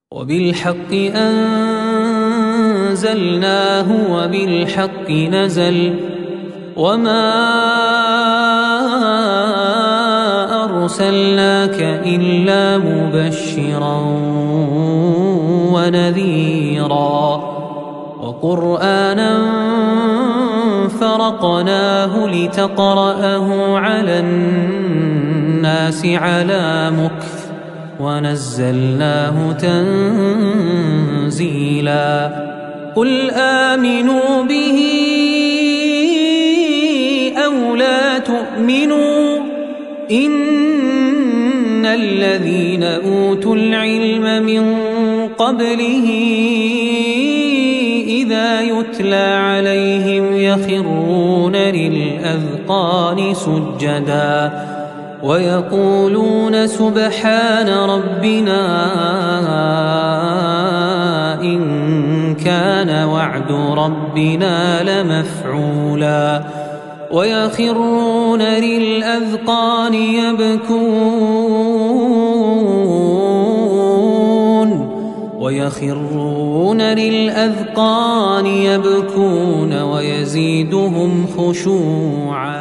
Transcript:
وبالحق أنزلناه وبالحق نزل وما أرسلناك إلا مبشرا ونذيرا وقرآنا فرقناه لتقرأه على الناس على مكث ونزلناه تنزيلا قل آمنوا به أو لا تؤمنوا إن الذين أوتوا العلم من قبله إذا يتلى عليهم يخرون للأذقان سجدا ويقولون سبحان ربنا إن كان وعد ربنا لمفعولا ويخرون للأذقان يبكون ويزيدهم خشوعا.